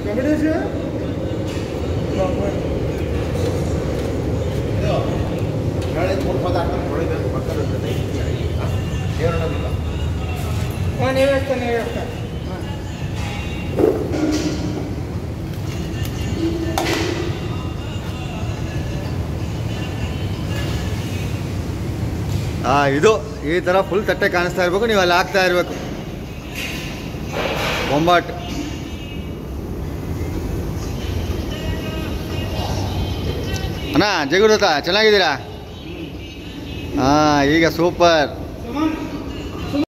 ಇದು ಈ ಥರ ಫುಲ್ ತಟ್ಟೆ ಕಾಣಿಸ್ತಾ ಇರಬೇಕು, ನೀವು ಅಲ್ಲಿ ಹಾಕ್ತಾ ಇರಬೇಕು ಬೊಂಬಾಟ್. ಅಣ್ಣ ಜಗೂರತ ಚೆನ್ನಾಗಿದ್ದೀರಾ? ಹಾಂ, ಈಗ ಸೂಪರ್.